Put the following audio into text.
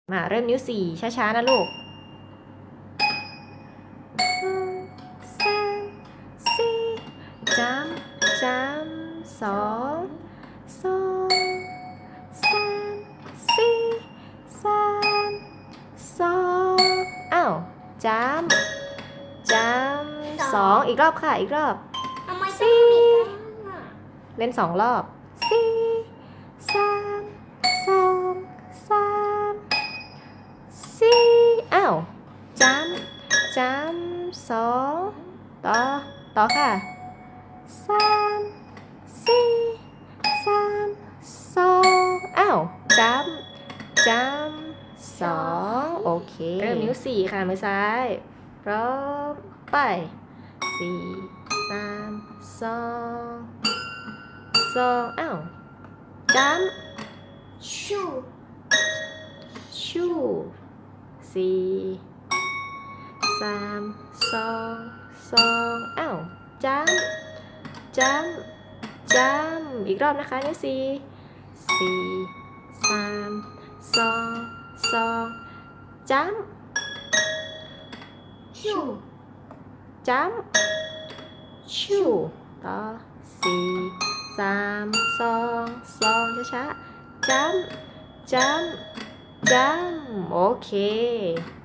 มาเริ่มนิ้วสี่ช้าๆนะลูกสามสี่จำสองสามสี่สามสองอ้าวจำสองอีกรอบค่ะอีกรอบทำไมต้องมีกันเล่น2 รอบสี่สามสองสามสี่อ้าวจำสองต่อค่ะสามสี่สามสองอ้าวจำสองโอเคเริ่มนิ้วสี่ค่ะมือซ้ายพร้อมไปสี่สามสองอ้าวจำชูสี่สามสองอ้าวจำอีกรอบนะคะนิ้วสี่สามสองจำชูต่อสี่สามสองช้าๆจำโอเค